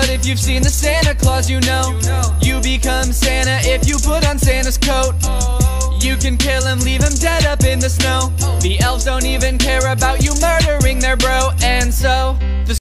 But if you've seen the Santa Claus, you know you become Santa if you put on Santa's coat. You can kill him, leave him dead up in the snow. The elves don't even care about you murdering their bro. And so